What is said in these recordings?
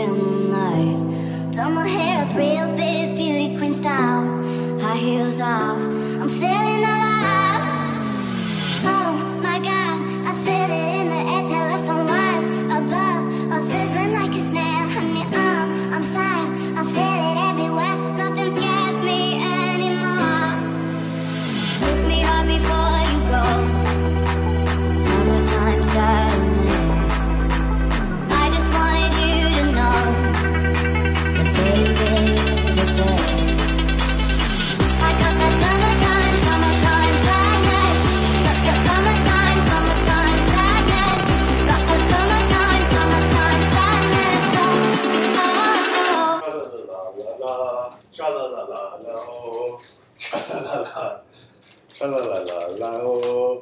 in the moonlight. Done my hair up real big, beauty queen style. High heels off, I'm feeling alive. Oh my God, I feel it in the air, telephone wires above, all sizzling like a snare. Honey, I'm on fire, I feel it everywhere. Nothing scares me anymore. Kiss me hard before you go. Summertime sadness. I just wanted you to know that baby, you're best. I got that summertime, summertime sadness. Got the summertime, summertime sadness. Got the summertime, summertime sadness. Oh, oh, oh. Tra-la-la-la-la, tra-la-la-la, tra-la-la-la-la.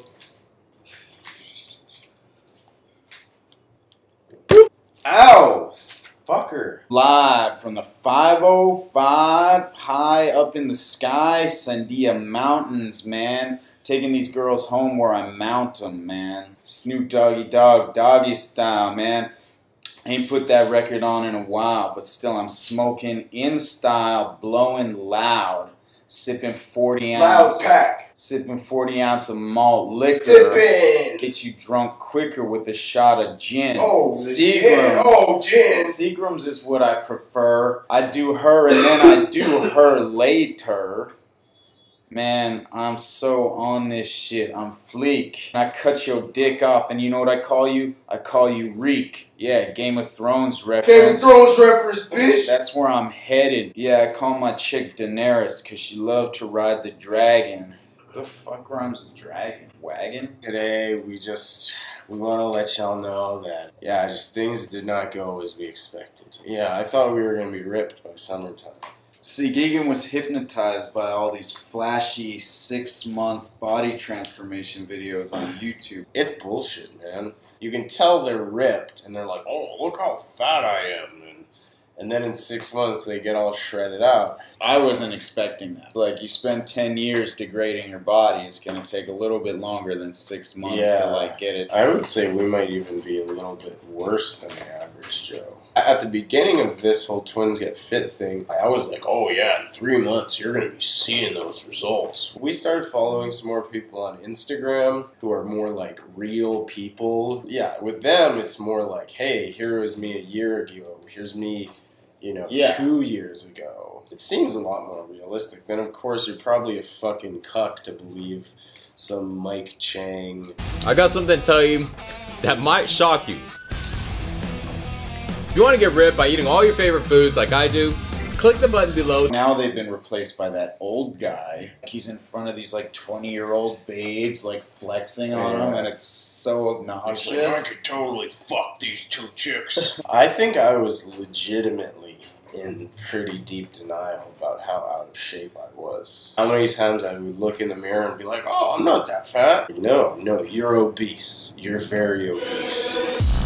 Ow! Fucker. Live from the 505, high up in the sky, Sandia Mountains, man. Taking these girls home where I mount them, man. Snoop Doggy Dogg, doggy style, man. Ain't put that record on in a while, but still I'm smoking in style, blowing loud. Sipping 40 ounce. Loud pack. Sipping 40 ounce of malt liquor. Sipping. Get you drunk quicker with a shot of gin. Oh, Seagram's. Oh, gin. Seagram's is what I prefer. I do her and then I do her later. Man, I'm so on this shit. I'm fleek. I cut your dick off and you know what I call you? I call you Reek. Yeah, Game of Thrones reference. Game of Thrones reference, bitch. That's where I'm headed. Yeah, I call my chick Daenerys because she loved to ride the dragon. The fuck rhymes with dragon? Wagon? Today, we want to let y'all know that, yeah, just things did not go as we expected. Yeah, I thought we were going to be ripped by summertime. See, Gigan was hypnotized by all these flashy 6-month body transformation videos on YouTube. It's bullshit, man. You can tell they're ripped, and they're like, oh, look how fat I am. And then in 6 months, they get all shredded out. I wasn't expecting that. Like, you spend 10 years degrading your body. It's going to take a little bit longer than 6 months to, like, get it. I would say we might even be a little bit worse than the average Joe. At the beginning of this whole Twins Get Fit thing, I was like, oh yeah, in 3 months, you're going to be seeing those results. We started following some more people on Instagram who are more like real people. Yeah, with them, it's more like, hey, here was me a year ago. Here's me, 2 years ago. It seems a lot more realistic. Then, of course, you're probably a fucking cuck to believe some Mike Chang. I got something to tell you that might shock you. If you want to get ripped by eating all your favorite foods like I do, click the button below. Now they've been replaced by that old guy. He's in front of these like 20-year-old babes like flexing on them, and it's so obnoxious. He's like, I could totally fuck these 2 chicks. I think I was legitimately in pretty deep denial about how out of shape I was. How many times I would look in the mirror and be like, oh, I'm not that fat. No, you're obese. You're very obese.